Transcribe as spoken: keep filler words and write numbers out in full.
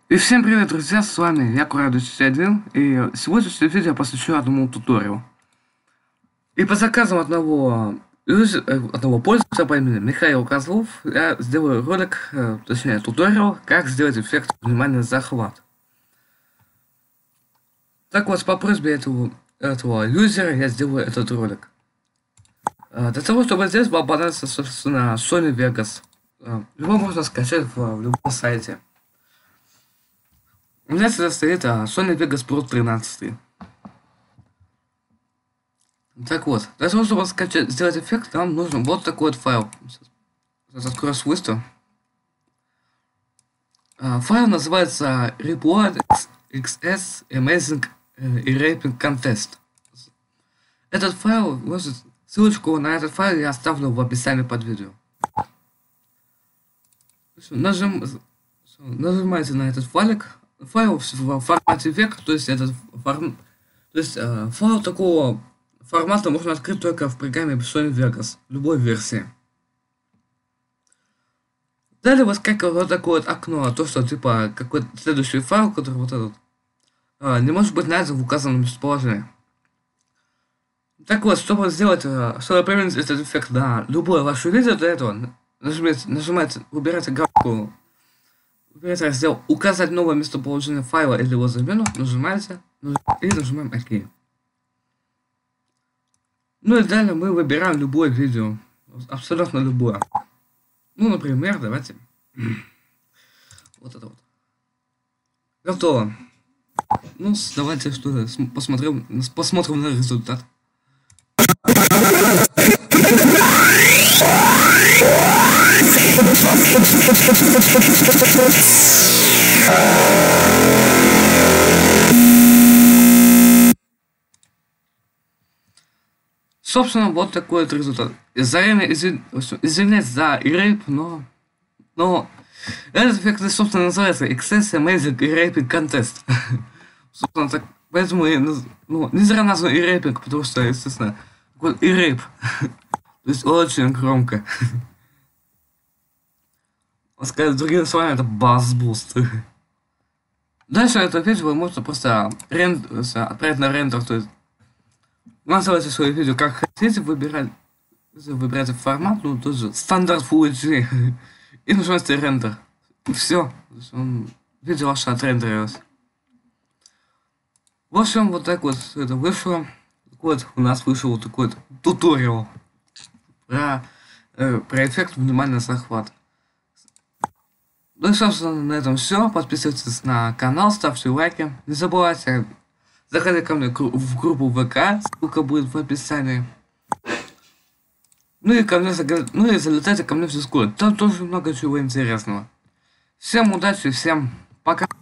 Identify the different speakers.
Speaker 1: И всем привет, друзья, с вами я, Курадович один, и сегодняшнее видео я посвящу одному туториалу. И по заказам одного, юз- э, одного пользователя по имени Михаил Козлов я сделаю ролик, э, точнее туториал, как сделать эффект внимания захват. Так вот, по просьбе этого, этого юзера я сделаю этот ролик. Э, Для того, чтобы здесь вам понадобится, собственно, Sony Vegas. Э, Его можно скачать в, в любом сайте. У меня всегда стоит а, Sony Vegas Pro тринадцать. Так вот, для того, чтобы скачать, сделать эффект, нам нужен вот такой вот файл. Сейчас открою свойства. А, файл называется Report икс эс Amazing Erasing Contest. Этот файл, может, ссылочку на этот файл я оставлю в описании под видео. Нажим, нажимаете на этот файлик. Файл в формате век, то есть этот форм, то есть э, файл такого формата можно открыть только в программе Sony Vegas, любой версии. Далее выскакивает вот такое вот окно, то что типа какой-то следующий файл, который вот этот э, не может быть найден в указанном местоположении. Так вот, чтобы сделать, э, чтобы применить этот эффект на любое ваше видео, для этого нажимаете, нажимаете, выбираете галочку. Выбираете раздел «Указать новое местоположение файла или его замену», нажимаете и нажимаем «Ок». Ну и далее мы выбираем любое видео, абсолютно любое. Ну, например, давайте вот это вот. Готово. Ну, давайте что посмотрим, посмотрим на результат. Собственно, вот такой вот результат. Заранее извин... извиняюсь за рейп, но... Но... Этот эффект, собственно, называется икс эс Amazing Erasing Contest. Собственно, так... Поэтому я... Ну, не зря назван и-рейпинг, потому что, естественно, такой и-рейп. То есть очень громко. Сказать другими словами, это бас-буст. Дальше это видео вы можете просто рен... отправить на рендер, то есть настройте свое видео как хотите, выбирать, выбирайте формат, ну тоже стандарт Full эйч ди, и нажимаете рендер. И все, видео ваше отрендерилось. В общем, вот так вот это вышло. Вот у нас вышел вот такой вот туториал про, э, про эффект внимания захват. Ну и собственно на этом все. Подписывайтесь на канал, ставьте лайки. Не забывайте заходить ко мне в группу ВК, ссылка будет в описании. Ну и ко мне ну и залетайте ко мне в Discord. Там тоже много чего интересного. Всем удачи, всем пока.